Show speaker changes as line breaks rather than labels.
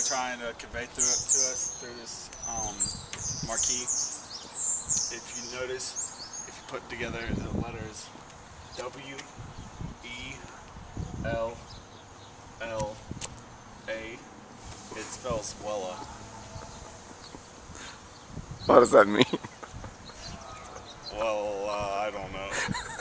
trying to convey to us through this marquee. If you notice, if you put together the letters W-E-L-L-A, it spells Wella.
What does that mean?
Well, I don't know.